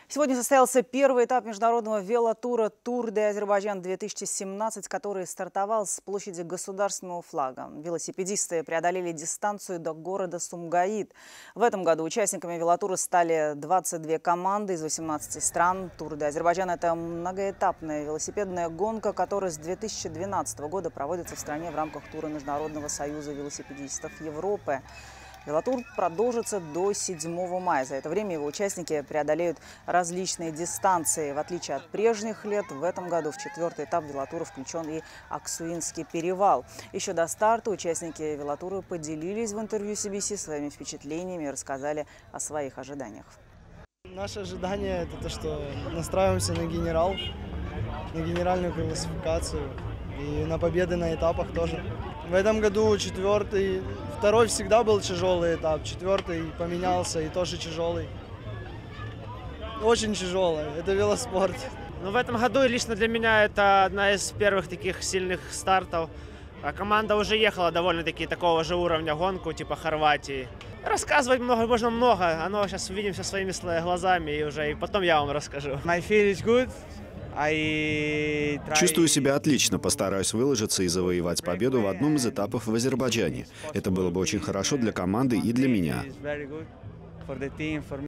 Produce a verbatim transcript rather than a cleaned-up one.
Сегодня состоялся первый этап международного велотура «Тур де Азербайджан-две тысячи семнадцать», который стартовал с площади государственного флага. Велосипедисты преодолели дистанцию до города Сумгаит. В этом году участниками велотура стали двадцать две команды из восемнадцати стран. «Тур де Азербайджан» – это многоэтапная велосипедная гонка, которая с две тысячи двенадцатого года проводится в стране в рамках тура Международного союза велосипедистов Европы. Велотур продолжится до седьмого мая. За это время его участники преодолеют различные дистанции. В отличие от прежних лет, в этом году в четвертый этап велотура включен и Аксуинский перевал. Еще до старта участники велотура поделились в интервью си би си своими впечатлениями и рассказали о своих ожиданиях. Наше ожидание – это то, что настраиваемся на генерал, на генеральную классификацию и на победы на этапах тоже. В этом году четвертый, второй всегда был тяжелый этап, четвертый поменялся и тоже тяжелый. Очень тяжелый, это велоспорт. Ну, в этом году лично для меня это одна из первых таких сильных стартов. Команда уже ехала довольно-таки такого же уровня гонку, типа Хорватии. Рассказывать много, можно много, оно сейчас увидим все своими глазами и уже и потом я вам расскажу. My feel is good. Чувствую себя отлично, постараюсь выложиться и завоевать победу в одном из этапов в Азербайджане. Это было бы очень хорошо для команды и для меня.